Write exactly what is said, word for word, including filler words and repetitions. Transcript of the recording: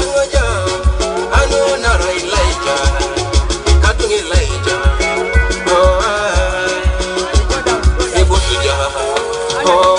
ngoja anu nara Elijah katung Elijah oh ibu suja oh